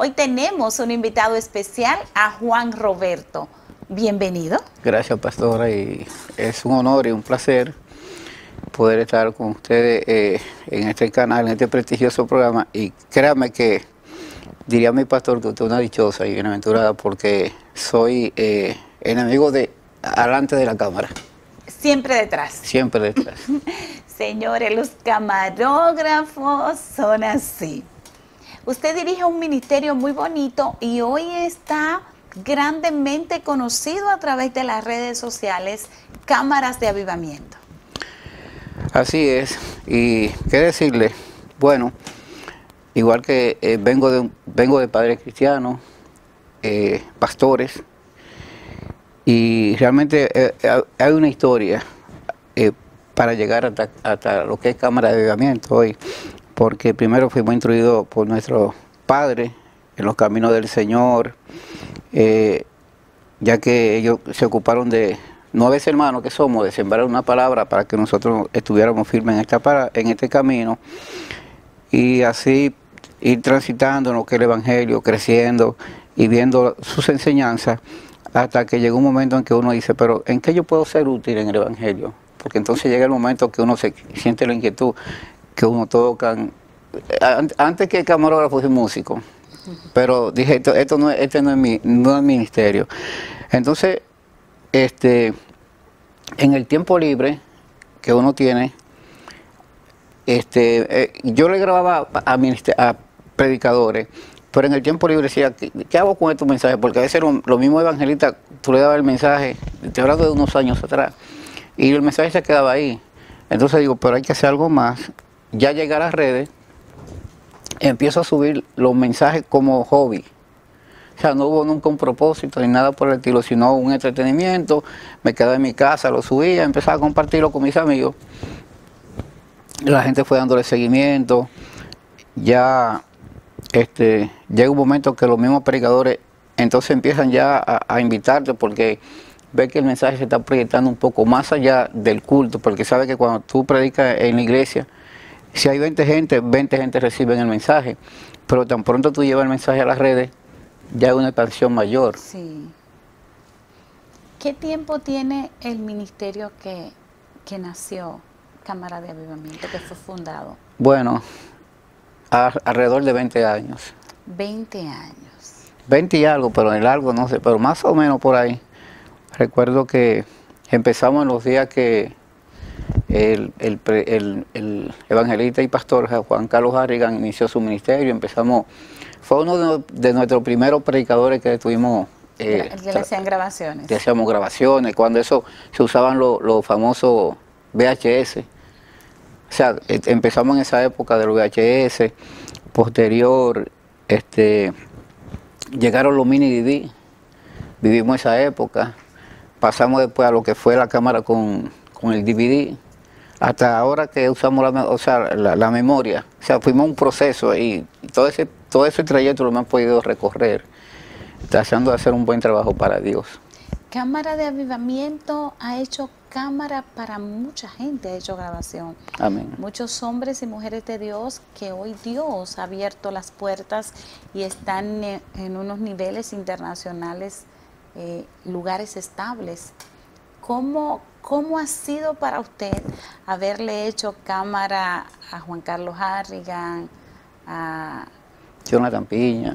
Hoy tenemos un invitado especial, a Juan Roberto. Bienvenido. Gracias, pastora, y es un honor y un placer poder estar con ustedes en este canal, en este prestigioso programa. Y créame que diría mi pastor que usted es una dichosa y bienaventurada porque soy enemigo de adelante de la cámara. Siempre detrás. Siempre detrás. Señores, los camarógrafos son así. Usted dirige un ministerio muy bonito y hoy está grandemente conocido a través de las redes sociales, Cámaras de Avivamiento. Así es. Y qué decirle, bueno, igual que vengo de padres cristianos, pastores, y realmente hay una historia para llegar hasta lo que es Cámara de Avivamiento hoy, porque primero fuimos instruidos por nuestros padres en los caminos del Señor, ya que ellos se ocuparon de 9 hermanos que somos, de sembrar una palabra para que nosotros estuviéramos firmes en este camino, y así ir transitando en lo que es el Evangelio, creciendo y viendo sus enseñanzas, hasta que llegó un momento en que uno dice, pero ¿en qué yo puedo ser útil en el Evangelio? Porque entonces llega el momento que uno se siente la inquietud, que uno toca. Antes que camarógrafo soy músico, pero dije, este no es mi ministerio. Entonces, en el tiempo libre que uno tiene, yo le grababa a predicadores, pero en el tiempo libre decía, ¿qué hago con estos mensajes? Porque a veces los mismos evangelistas, tú le dabas el mensaje, te hablando de unos años atrás, y el mensaje se quedaba ahí. Entonces digo, pero hay que hacer algo más. Ya llegué a las redes, empiezo a subir los mensajes como hobby. O sea, no hubo nunca un propósito ni nada por el estilo, sino un entretenimiento. Me quedaba en mi casa, lo subía, empezaba a compartirlo con mis amigos. La gente fue dándole seguimiento. Ya llega un momento que los mismos predicadores entonces empiezan ya a invitarte, porque ve que el mensaje se está proyectando un poco más allá del culto, porque sabe que cuando tú predicas en la iglesia, si hay 20 gente reciben el mensaje, pero tan pronto tú llevas el mensaje a las redes, ya hay una expansión mayor. Sí. ¿Qué tiempo tiene el ministerio que nació, Cámara de Avivamiento, que fue fundado? Bueno, alrededor de 20 años. 20 años. 20 y algo, pero en el algo no sé, pero más o menos por ahí. Recuerdo que empezamos en los días que el evangelista y pastor Juan Carlos Harrigan inició su ministerio. Fue uno de nuestros primeros predicadores que tuvimos. Que le hacían grabaciones. Que hacíamos grabaciones, cuando eso se usaban los famosos VHS. O sea, empezamos en esa época de los VHS. Posterior, llegaron los mini DV. Vivimos esa época. Pasamos después a lo que fue la cámara con el DVD, hasta ahora que usamos la memoria. O sea, fuimos un proceso y todo ese trayecto lo hemos podido recorrer, tratando de hacer un buen trabajo para Dios. Cámara de Avivamiento ha hecho cámara para mucha gente, ha hecho grabación. Amén. Muchos hombres y mujeres de Dios que hoy Dios ha abierto las puertas y están en unos niveles internacionales, lugares estables. ¿Cómo ha sido para usted haberle hecho cámara a Juan Carlos Harrigan, a Jonathan Piña,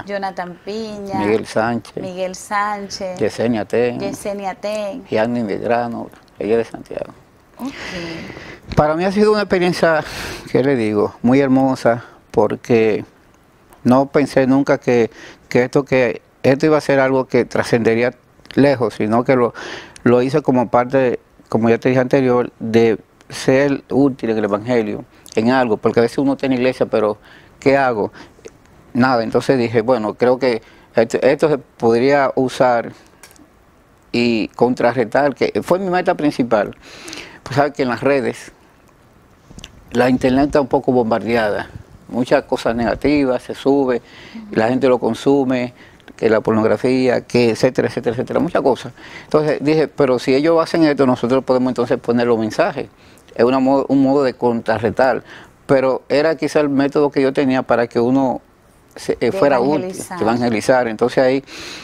Miguel Sánchez, Yesenia Ten, Gianni Medrano, ella de Santiago? Okay. Para mí ha sido una experiencia, ¿qué le digo?, muy hermosa, porque no pensé nunca que esto iba a ser algo que trascendería lejos, sino que lo hice como parte, como ya te dije anterior, de ser útil en el Evangelio, en algo, porque a veces uno tiene iglesia, pero ¿qué hago? Nada. Entonces dije, bueno, creo que esto se podría usar y contrarrestar, que fue mi meta principal. Pues sabes que en las redes, la internet está un poco bombardeada, muchas cosas negativas, se sube, y la gente lo consume, que la pornografía, que etcétera, etcétera, etcétera, muchas cosas. Entonces dije, pero si ellos hacen esto, nosotros podemos entonces poner los mensajes. Es un modo de contrarrestar, pero era quizá el método que yo tenía para que uno fuera útil, de evangelizar. Entonces ahí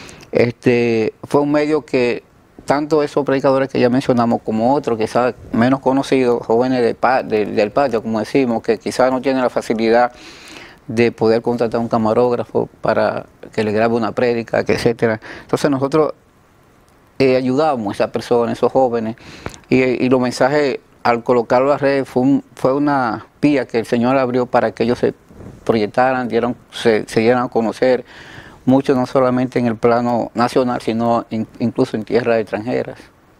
fue un medio que tanto esos predicadores que ya mencionamos como otros quizás menos conocidos, jóvenes del patio, como decimos, que quizás no tienen la facilidad de poder contratar un camarógrafo para que le grabe una prédica, etcétera. Entonces nosotros ayudamos a esas personas, esos jóvenes, y los mensajes al colocarlo a las redes fue una vía que el Señor abrió para que ellos se proyectaran, se dieran a conocer, mucho no solamente en el plano nacional, sino incluso en tierras extranjeras.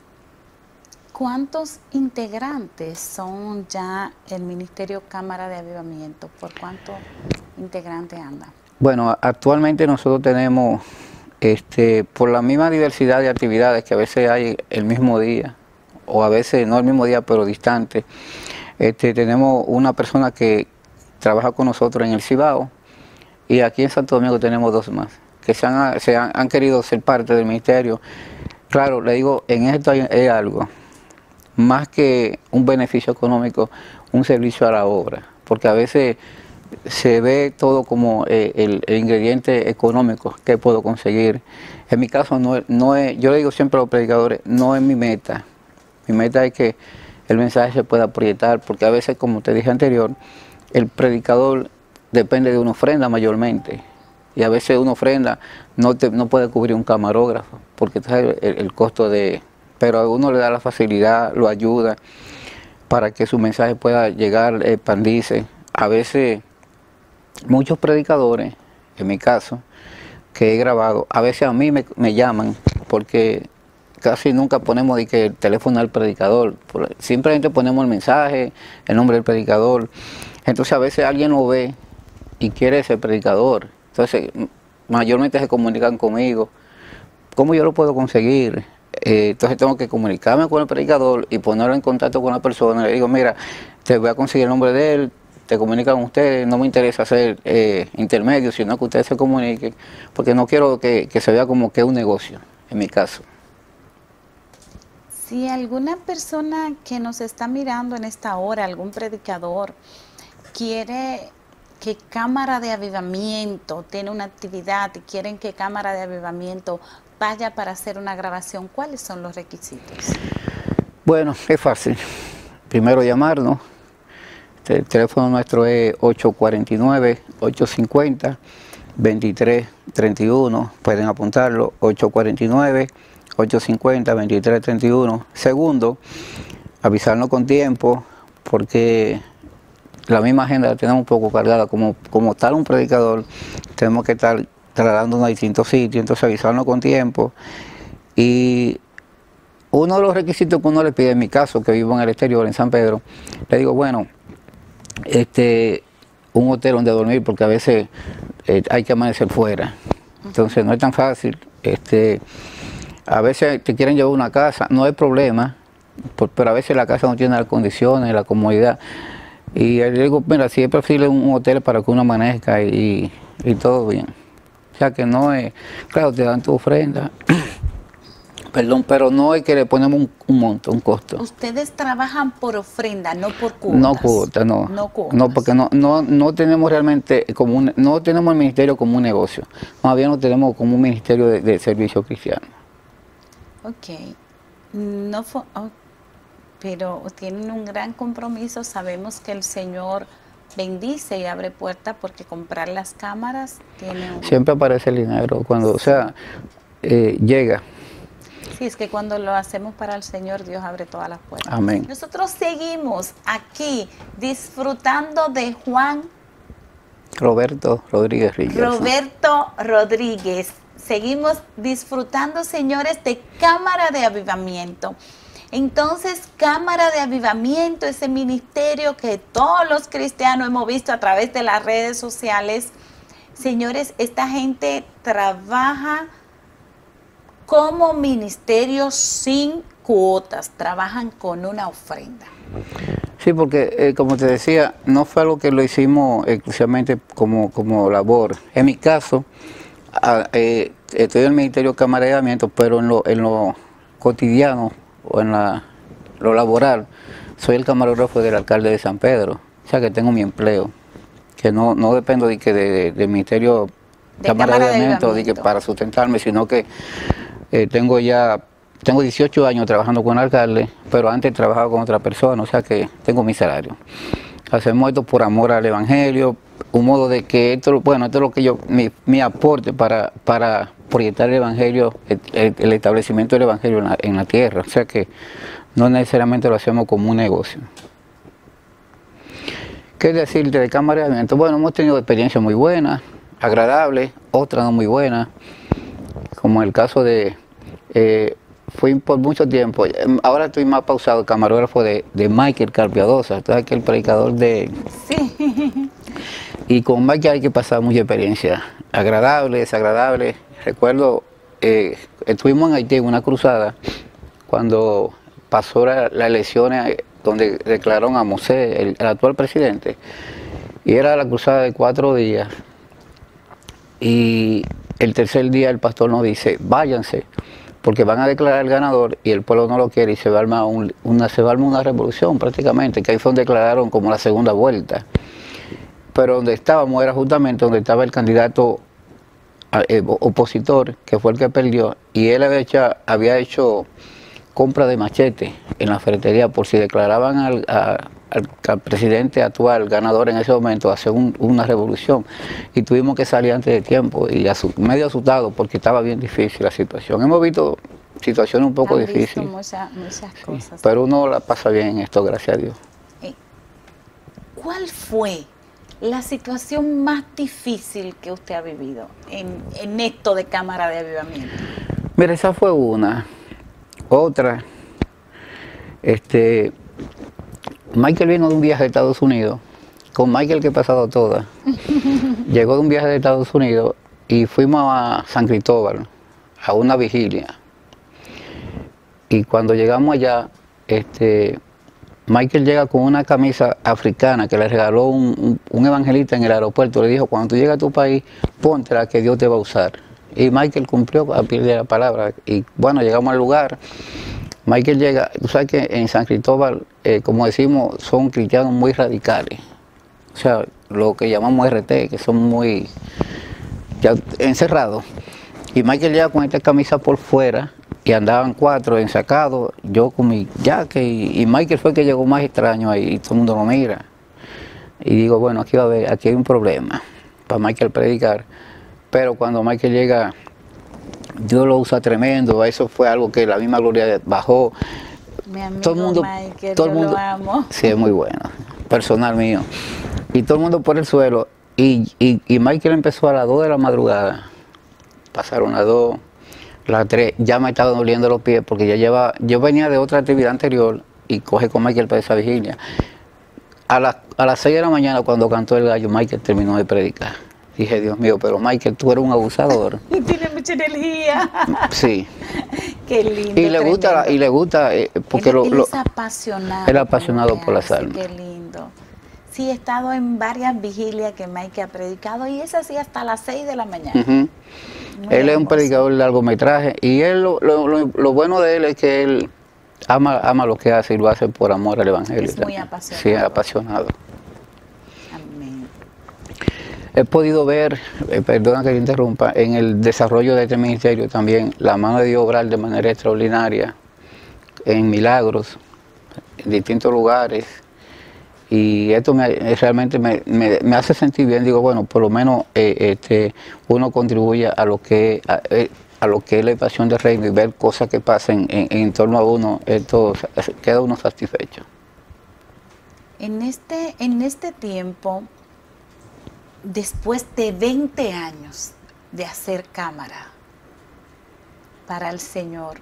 ¿Cuántos integrantes son ya el Ministerio Cámara de Avivamiento? ¿Por cuántos integrantes anda? Bueno, actualmente nosotros tenemos, por la misma diversidad de actividades que a veces hay el mismo día, o a veces no el mismo día, pero distante, tenemos una persona que trabaja con nosotros en el Cibao, y aquí en Santo Domingo tenemos 2 más, que han querido ser parte del ministerio. Claro, le digo, en esto hay algo, más que un beneficio económico, un servicio a la obra, porque a veces se ve todo como el ingrediente económico que puedo conseguir. En mi caso, no es, yo le digo siempre a los predicadores, no es mi meta. Mi meta es que el mensaje se pueda proyectar, porque a veces, como te dije anterior, el predicador depende de una ofrenda mayormente, y a veces una ofrenda no puede cubrir un camarógrafo, porque el costo pero a uno le da la facilidad, lo ayuda para que su mensaje pueda llegar, expandirse. A veces muchos predicadores, en mi caso, que he grabado, a veces a mí me llaman, porque casi nunca ponemos el teléfono al predicador, simplemente ponemos el mensaje, el nombre del predicador. Entonces a veces alguien lo ve y quiere ser predicador, entonces mayormente se comunican conmigo. ¿Cómo yo lo puedo conseguir? Entonces tengo que comunicarme con el predicador y ponerlo en contacto con la persona. Le digo, mira, te voy a conseguir el nombre de él, te comunican con ustedes, no me interesa ser intermedio, sino que ustedes se comuniquen, porque no quiero que se vea como que es un negocio, en mi caso. Si alguna persona que nos está mirando en esta hora, algún predicador, quiere que Cámara de Avivamiento tiene una actividad y quieren que Cámara de Avivamiento vaya para hacer una grabación, ¿cuáles son los requisitos? Bueno, es fácil. Primero llamarnos. El teléfono nuestro es 849-850-2331. Pueden apuntarlo, 849-850-2331. Segundo, avisarnos con tiempo, porque la misma agenda la tenemos un poco cargada. Como tal un predicador, tenemos que estar trasladándonos a distintos sitios, entonces avisarnos con tiempo. Y uno de los requisitos que uno le pide, en mi caso, que vivo en el exterior, en San Pedro, le digo, bueno, un hotel donde dormir, porque a veces hay que amanecer fuera, entonces no es tan fácil. A veces te quieren llevar a una casa, no hay problema, pero a veces la casa no tiene las condiciones, la comodidad, y le digo, mira, si es preferible un hotel para que uno amanezca y todo bien. O sea que no es, claro, te dan tu ofrenda, perdón, pero no es que le ponemos un monto, un costo. Ustedes trabajan por ofrenda, no por cuotas. No cuotas, no. No cuotas. No, porque no tenemos realmente no tenemos el ministerio como un negocio, más bien lo tenemos como un ministerio de servicio cristiano. Ok, pero tienen un gran compromiso, sabemos que el Señor bendice y abre puertas, porque comprar las cámaras tiene Siempre aparece el dinero, cuando, o sea, llega. Sí, es que cuando lo hacemos para el Señor, Dios abre todas las puertas. Amén. Nosotros seguimos aquí disfrutando de Juan Roberto Rodríguez Ríos. Roberto Rodríguez. Seguimos disfrutando, señores, de Cámara de Avivamiento. Entonces, Cámara de Avivamiento, ese ministerio que todos los cristianos hemos visto a través de las redes sociales. Señores, esta gente trabaja como ministerio sin cuotas, trabajan con una ofrenda. Sí, porque como te decía, no fue algo que lo hicimos exclusivamente como labor. En mi caso, estoy en el Ministerio Cámara de Avivamiento, pero en lo cotidiano o en lo laboral, soy el camarógrafo del alcalde de San Pedro, o sea que tengo mi empleo, que no dependo del Ministerio de Cámara de Avivamiento para sustentarme, sino que tengo 18 años trabajando con alcalde, pero antes trabajaba con otra persona, o sea que tengo mi salario. Hacemos esto por amor al Evangelio, un modo de que esto es lo que mi aporte para proyectar el Evangelio, el establecimiento del Evangelio en la tierra, o sea que no necesariamente lo hacemos como un negocio. ¿Qué decirte de Cámara de Avivamiento? Bueno, hemos tenido experiencias muy buenas, agradables, otras no muy buenas, como el caso de, fui por mucho tiempo, ahora estoy más pausado, camarógrafo de Michael Carpiadosa, entonces que el predicador de... Sí. Y con Michael hay que pasar mucha experiencia, agradable, desagradable. Recuerdo, estuvimos en Haití en una cruzada, cuando pasó las elecciones donde declararon a Mosé, el actual presidente, y era la cruzada de 4 días, y el tercer día el pastor nos dice, váyanse, porque van a declarar el ganador y el pueblo no lo quiere y se va a armar una revolución prácticamente, que ahí fue donde declararon como la segunda vuelta. Pero donde estábamos era justamente donde estaba el candidato opositor, que fue el que perdió, y él había hecho compra de machete en la ferretería por si declaraban al presidente actual ganador en ese momento, hacer una revolución. Y tuvimos que salir antes de tiempo y medio asustado porque estaba bien difícil la situación. Hemos visto situaciones un poco difíciles, muchas cosas. Sí, pero uno la pasa bien en esto, gracias a Dios. ¿Cuál fue la situación más difícil que usted ha vivido en esto de Cámara de Avivamiento? Mira, esa fue una. Otra, Michael vino de un viaje de Estados Unidos, con Michael que he pasado todas. Llegó de un viaje de Estados Unidos y fuimos a San Cristóbal, a una vigilia. Y cuando llegamos allá, Michael llega con una camisa africana que le regaló un evangelista en el aeropuerto. Le dijo, cuando tú llegas a tu país, póntela que Dios te va a usar. Y Michael cumplió a pie de la palabra. Y bueno, llegamos al lugar. Michael llega, tú sabes que en San Cristóbal, como decimos, son cristianos muy radicales. O sea, lo que llamamos RT, que son muy ya encerrados. Y Michael llega con esta camisa por fuera y andaban 4 ensacados, yo con mi jaque y Michael fue el que llegó más extraño ahí y todo el mundo lo mira. Y digo, bueno, aquí hay un problema para Michael predicar. Pero cuando Michael llega, Dios lo usa tremendo, eso fue algo que la misma gloria bajó. Mi amigo todo el mundo, Michael, todo el mundo, yo lo amo. Sí, es muy bueno, personal mío. Y todo el mundo por el suelo. Y Michael empezó a las 2 de la madrugada. Pasaron las 2, las 3, ya me estaban doliendo los pies porque yo venía de otra actividad anterior y coge con Michael para esa vigilia. A las 6 de la mañana cuando cantó el gallo, Michael terminó de predicar. Dije, Dios mío, pero Michael, tú eres un abusador. Y tiene mucha energía. Sí. Qué lindo. Y le gusta, porque él es apasionado. Él es apasionado por las almas. Qué lindo. Sí, he estado en varias vigilias que Michael ha predicado y es así hasta las 6 de la mañana. Él es un predicador de largometraje y él lo bueno de él es que él ama lo que hace y lo hace por amor al Evangelio. Es muy apasionado. Sí, apasionado. Amén. He podido ver, perdona que te interrumpa, en el desarrollo de este ministerio también la mano de Dios obrar de manera extraordinaria, en milagros, en distintos lugares. Y esto realmente me hace sentir bien, digo, bueno, por lo menos uno contribuye a lo que es la pasión del reino y ver cosas que pasen en torno a uno, esto queda uno satisfecho. En este tiempo, después de 20 años de hacer cámara para el Señor,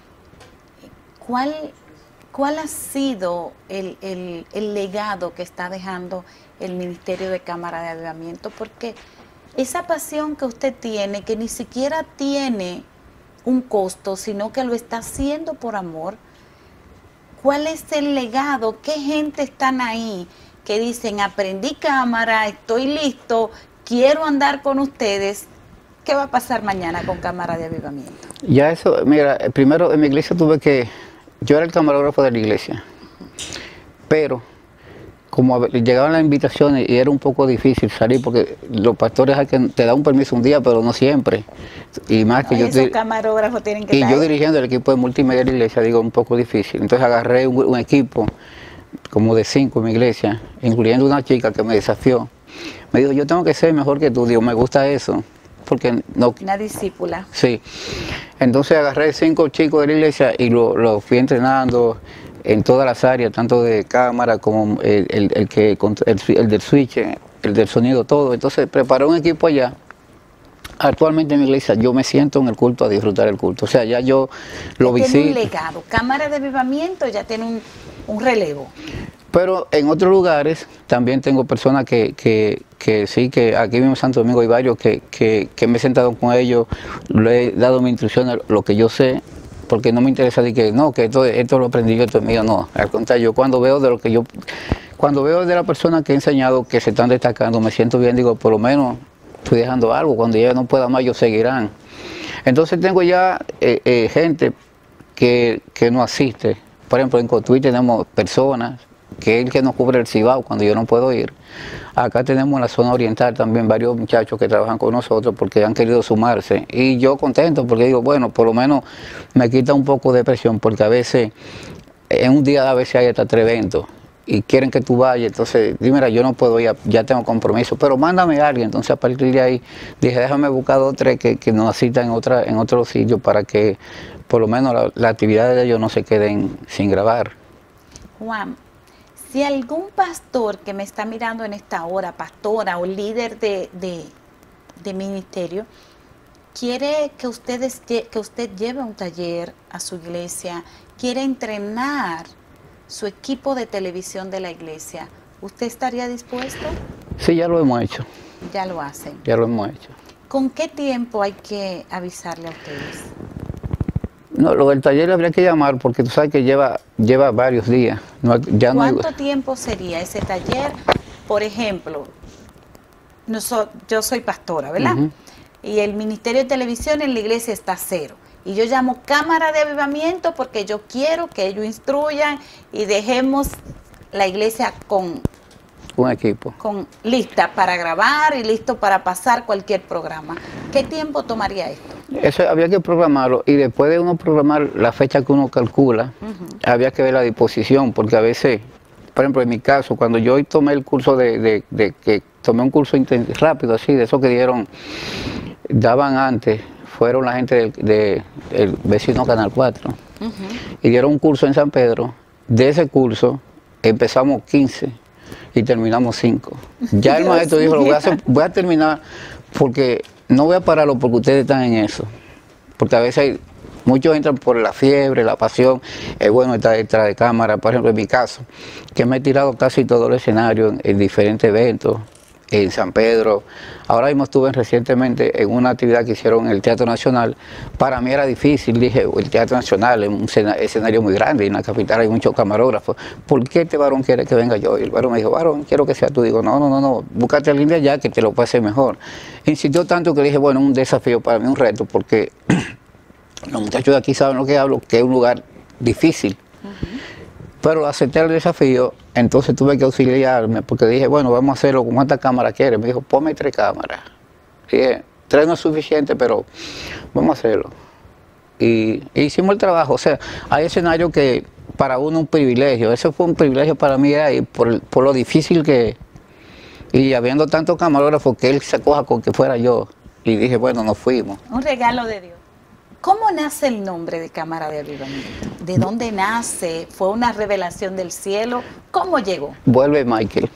¿cuál ha sido el legado que está dejando el Ministerio de Cámara de Avivamiento? Porque esa pasión que usted tiene, que ni siquiera tiene un costo, sino que lo está haciendo por amor, ¿cuál es el legado? ¿Qué gente están ahí que dicen, aprendí cámara, estoy listo, quiero andar con ustedes? ¿Qué va a pasar mañana con Cámara de Avivamiento? Ya eso, mira, primero en mi iglesia yo era el camarógrafo de la iglesia, pero como llegaban las invitaciones y era un poco difícil salir porque los pastores te dan un permiso un día, pero no siempre. Y más que esos camarógrafos tienen que y estar yo ahí. dirigiendo el equipo de multimedia de la iglesia, digo, un poco difícil. Entonces agarré un equipo como de 5 en mi iglesia, incluyendo una chica que me desafió. Me dijo, yo tengo que ser mejor que tú. Digo, me gusta eso. Porque no... Una discípula. Sí. Entonces agarré 5 chicos de la iglesia y los fui entrenando en todas las áreas, tanto de cámara como el del switch, el del sonido, todo. Entonces preparé un equipo allá. Actualmente en mi iglesia yo me siento en el culto a disfrutar el culto. O sea, ya yo lo visito. Tiene un legado. Cámara de Avivamiento ya tiene un relevo. Pero en otros lugares también tengo personas que sí, que aquí mismo en Santo Domingo hay varios que me he sentado con ellos, le he dado mi instrucción, lo que yo sé, porque no me interesa de que no, que esto lo aprendí yo, esto es mío, no. Al contrario, yo cuando veo de la persona que he enseñado que se están destacando, me siento bien, digo, por lo menos estoy dejando algo, cuando ya no pueda más, ellos seguirán. Entonces tengo ya gente que no asiste. Por ejemplo, en Cotuí tenemos personas que es el que nos cubre el Cibao cuando yo no puedo ir. Acá tenemos en la zona oriental también varios muchachos que trabajan con nosotros porque han querido sumarse. Y yo contento porque digo, bueno, por lo menos me quita un poco de presión porque a veces, en un día a veces hay hasta 3 eventos y quieren que tú vayas, entonces, mira, yo no puedo ir, ya tengo compromiso, pero mándame a alguien. Entonces a partir de ahí dije, déjame buscar 2 o 3 que nos asistan en otro sitio para que por lo menos la actividad de ellos no se queden sin grabar. Juan, si algún pastor que me está mirando en esta hora, pastora o líder de ministerio, quiere que usted lleve un taller a su iglesia, quiere entrenar su equipo de televisión de la iglesia, ¿usted estaría dispuesto? Sí, ya lo hemos hecho. Ya lo hacen. Ya lo hemos hecho. ¿Con qué tiempo hay que avisarle a ustedes? No, lo del taller habría que llamar porque tú sabes que lleva varios días. ¿Cuánto tiempo sería ese taller? Por ejemplo, yo soy pastora, ¿verdad? Y el Ministerio de Televisión en la iglesia está 0. Y yo llamo Cámara de Avivamiento porque yo quiero que ellos instruyan y dejemos la iglesia con un equipo lista para grabar y listo para pasar cualquier programa. ¿Qué tiempo tomaría esto? Eso había que programarlo y después de uno programar la fecha que uno calcula, había que ver la disposición, porque a veces, por ejemplo, en mi caso, cuando yo tomé el curso que tomé un curso rápido así, de eso que daban antes, fueron la gente del vecino Canal 4 y dieron un curso en San Pedro. De ese curso empezamos 15 y terminamos 5. Ya el maestro dijo, voy a terminar porque no voy a pararlo porque ustedes están en eso. Porque a veces muchos entran por la fiebre, la pasión. Es bueno estar detrás de cámara. Por ejemplo, en mi caso, que me he tirado casi todo el escenario en diferentes eventos, en San Pedro. Ahora mismo estuve recientemente en una actividad que hicieron en el Teatro Nacional. Para mí era difícil, dije, el Teatro Nacional es un escenario muy grande y en la capital hay muchos camarógrafos. ¿Por qué este varón quiere que venga yo? Y el varón me dijo, varón, quiero que sea tú. Digo, no, búscate a alguien de allá que te lo pase mejor. Insistió tanto que dije, bueno, un desafío para mí, un reto, porque los muchachos de aquí saben lo que hablo, que es un lugar difícil. Pero acepté el desafío, entonces tuve que auxiliarme, porque dije, bueno, vamos a hacerlo, ¿con cuántas cámaras quieres? Me dijo, ponme 3 cámaras. Dije, 3 no es suficiente, pero vamos a hacerlo. Y hicimos el trabajo. O sea, hay escenarios que para uno es un privilegio. Eso fue un privilegio para mí ahí, por lo difícil que es. Y habiendo tantos camarógrafos que él se coja con que fuera yo. Y dije, bueno, nos fuimos. Un regalo de Dios. ¿Cómo nace el nombre de Cámara de Avivamiento? ¿De dónde nace? ¿Fue una revelación del cielo? ¿Cómo llegó? Vuelve Michael.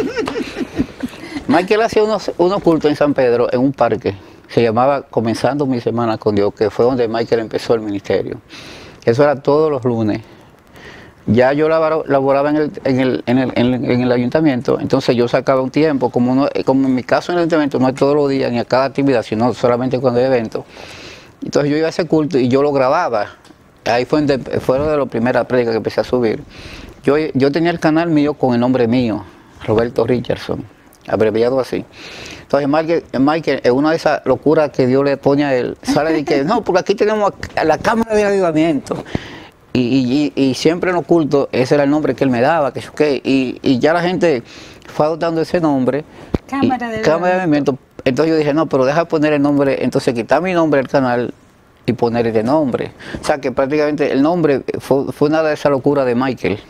Michael hacía unos cultos en San Pedro, en un parque. Se llamaba Comenzando mi Semana con Dios, que fue donde Michael empezó el ministerio. Eso era todos los lunes. Ya yo laboraba en el ayuntamiento, entonces yo sacaba un tiempo, como en mi caso en el ayuntamiento no es todos los días ni a cada actividad, sino solamente cuando hay eventos. Entonces yo iba a ese culto y yo lo grababa. Ahí fue de las primeras prédicas que empecé a subir. Yo tenía el canal mío con el nombre mío, Roberto Richardson, abreviado así. Entonces Michael, en una de esas locuras que Dios le pone a él, sale de que, no, porque aquí tenemos a la Cámara de Avivamiento. y siempre en oculto ese era el nombre que él me daba, y ya la gente fue adoptando ese nombre, Cámara de Cámara de Avivamiento. Entonces yo dije, no, pero deja poner el nombre, entonces quitar mi nombre del canal y poner este nombre. O sea que prácticamente el nombre fue una de esas locuras de Michael.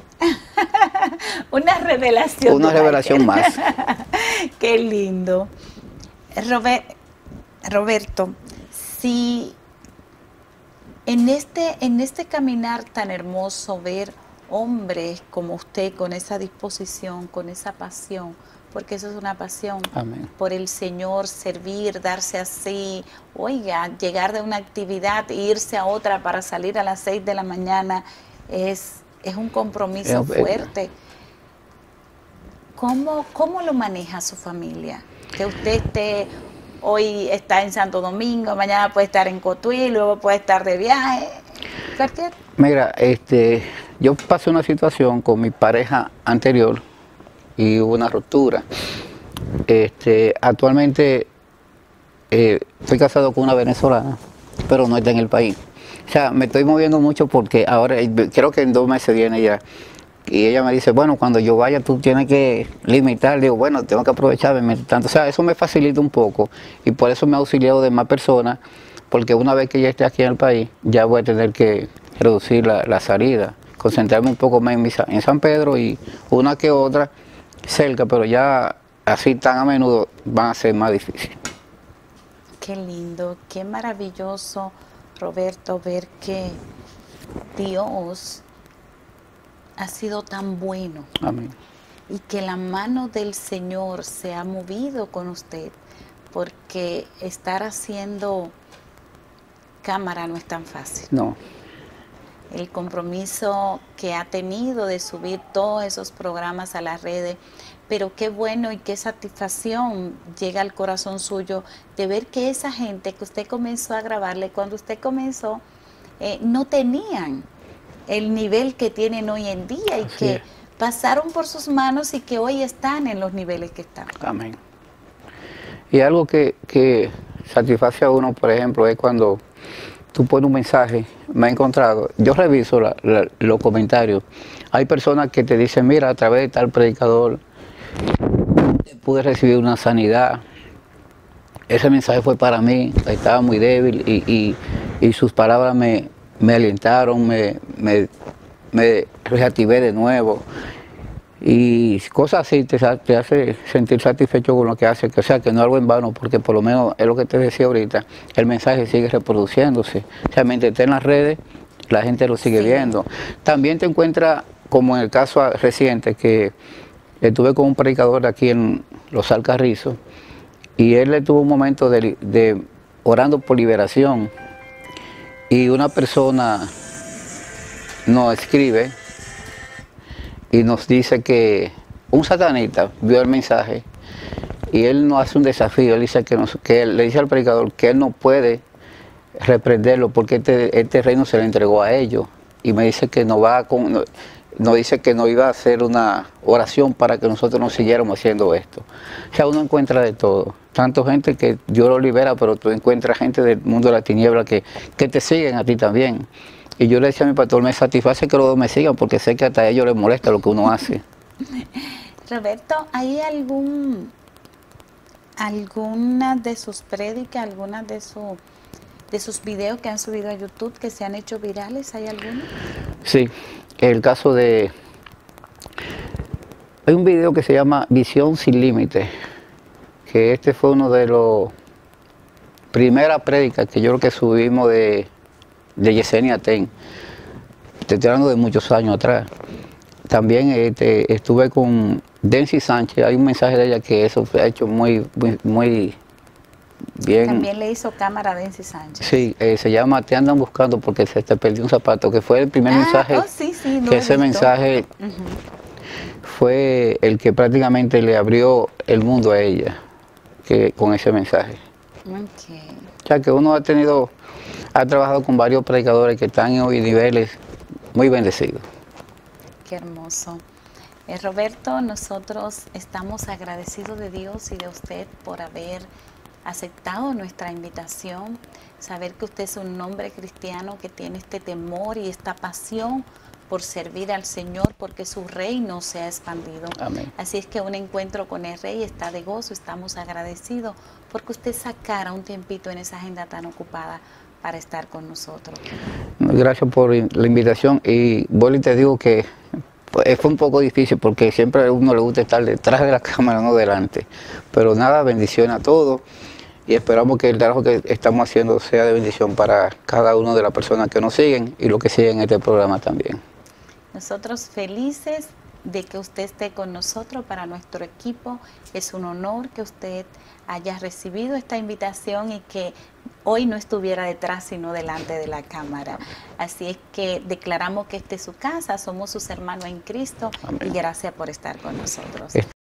Una revelación. Una revelación más. Qué lindo. Roberto, si en este caminar tan hermoso ver hombres como usted con esa disposición, con esa pasión, porque eso es una pasión. Amén. Por el Señor, servir, darse así, oiga, llegar de una actividad e irse a otra para salir a las 6 de la mañana es un compromiso fuerte. ¿Cómo lo maneja su familia? Que usted hoy está en Santo Domingo, mañana puede estar en Cotuí, luego puede estar de viaje. Mira, yo pasé una situación con mi pareja anterior y hubo una ruptura. Actualmente estoy casado con una venezolana, pero no está en el país. O sea, me estoy moviendo mucho porque ahora, creo que en 2 meses viene ya. Y ella me dice, bueno, cuando yo vaya tú tienes que limitar. Digo, bueno, tengo que aprovecharme tanto. O sea, eso me facilita un poco y por eso me ha auxiliado de más personas, porque una vez que ya esté aquí en el país, ya voy a tener que reducir la salida, concentrarme un poco más en San Pedro y una que otra cerca, pero ya así tan a menudo van a ser más difíciles. Qué lindo, qué maravilloso, Roberto, ver que Dios ha sido tan bueno. Amén. Y que la mano del Señor se ha movido con usted, porque estar haciendo cámara no es tan fácil. No. El compromiso que ha tenido de subir todos esos programas a las redes, pero qué bueno y qué satisfacción llega al corazón suyo de ver que esa gente que usted comenzó a grabarle, cuando usted comenzó, no tenían el nivel que tienen hoy en día y que pasaron por sus manos y que hoy están en los niveles que están. Amén. Y algo que satisface a uno, por ejemplo, es cuando tú pones un mensaje, me he encontrado, yo reviso los comentarios, hay personas que te dicen, mira, a través de tal predicador pude recibir una sanidad, ese mensaje fue para mí, estaba muy débil y sus palabras me alentaron, me reactivé de nuevo. Y cosas así te hace sentir satisfecho con lo que hace, o sea, que no es algo en vano, porque por lo menos es lo que te decía ahorita, el mensaje sigue reproduciéndose. O sea, mientras esté en las redes, la gente lo sigue viendo. También te encuentras, como en el caso reciente, que estuve con un predicador aquí en Los Alcarrizos, y él tuvo un momento de orando por liberación, y una persona nos escribe y nos dice que un satanista vio el mensaje y él nos hace un desafío. Él dice que él le dice al predicador que él no puede reprenderlo porque este reino se le entregó a ellos, y me dice que nos dice que no iba a hacer una oración para que nosotros no siguiéramos haciendo esto. O sea, uno encuentra de todo, tanto gente que Dios lo libera, pero tú encuentras gente del mundo de la tiniebla que te siguen a ti también. Y yo le decía a mi pastor, me satisface que los dos me sigan porque sé que hasta a ellos les molesta lo que uno hace. Roberto, ¿hay alguna de sus prédicas, alguna de sus videos que han subido a YouTube que se han hecho virales? ¿Hay alguno? Sí, el caso de... Hay un video que se llama Visión sin Límite, que este fue uno de los primeras prédicas que yo creo que subimos de Yesenia Ten. Te estoy hablando de muchos años atrás. También estuve con Dency Sánchez, hay un mensaje de ella que eso ha hecho muy bien. También le hizo cámara a Dency Sánchez. Sí, se llama Te andan buscando porque se te perdió un zapato, que fue el primer mensaje. Que ese mensaje fue el que prácticamente le abrió el mundo a ella, con ese mensaje. Okay. O sea que uno ha trabajado con varios predicadores que están en hoy niveles muy bendecidos. Qué hermoso. Roberto, nosotros estamos agradecidos de Dios y de usted por haber aceptado nuestra invitación, saber que usted es un hombre cristiano que tiene este temor y esta pasión por servir al Señor, porque su reino se ha expandido. Amén. Así es que un encuentro con el Rey está de gozo, estamos agradecidos porque usted sacara un tiempito en esa agenda tan ocupada para estar con nosotros. Gracias por la invitación y vuelvo y te digo que fue un poco difícil porque siempre a uno le gusta estar detrás de la cámara, no delante. Pero nada, bendición a todos y esperamos que el trabajo que estamos haciendo sea de bendición para cada una de las personas que nos siguen y los que siguen este programa también. Nosotros felices de que usted esté con nosotros. Para nuestro equipo es un honor que usted haya recibido esta invitación y que hoy no estuviera detrás sino delante de la cámara. Así es que declaramos que esta es su casa, somos sus hermanos en Cristo. Amén. Y gracias por estar con nosotros.